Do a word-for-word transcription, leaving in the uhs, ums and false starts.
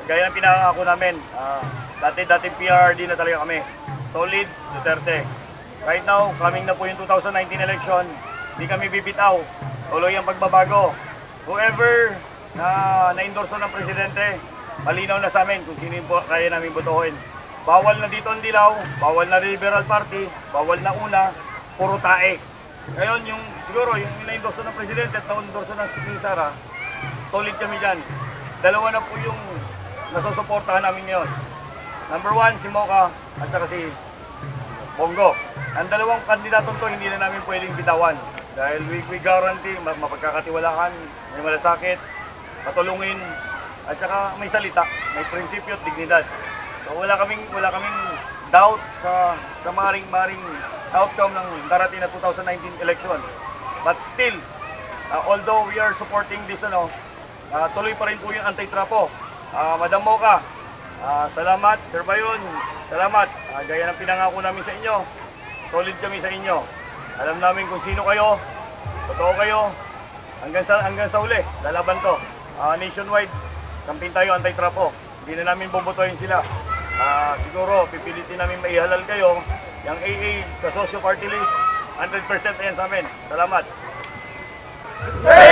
gaya ng pinangako namin, uh, dati-dati P R D na talaga kami. Solid Duterte. Right now, coming na po yung two thousand nineteen election, hindi kami bibitaw. Tuloy ang pagbabago. Whoever na na-endorso ng presidente, malinaw na sa amin kung sino yung kaya namin botohin. Bawal na dito ang dilaw, bawal na Liberal Party, bawal na una, puro tae. Ngayon, yung, siguro, yung na-endorso ng presidente at na-endorso ng Speaking Sara, solid kami dyan. Dalawa na po yung nasusuportahan namin ngayon. Number one, si Mocha at saka si Bongo. Ang dalawang kandidatong to, hindi na namin pwedeng bitawan. Dahil we, we guarantee, mapagkakatiwalaan, may malasakit, patulungin, at saka may salita, may prinsipyo at dignidad. So wala kaming, wala kaming doubt sa, sa maring-maring outcome ng darating na two thousand nineteen election. But still, uh, although we are supporting this, ano, uh, tuloy pa rin po yung anti-trapo. Uh, Madam Mocha, uh, salamat. Sir Bayon, salamat. Uh, gaya ng pinangako namin sa inyo, solid kami sa inyo. Alam namin kung sino kayo, totoo kayo, hanggang sa, hanggang sa uli, lalaban to. Uh, nationwide, kampin tayo anti-trapo. Hindi na namin bobotohin sila. Uh, siguro, pipilitin namin maihalal kayo, yung A A, sa Socio Party List, one hundred percent yan sa amin. Salamat.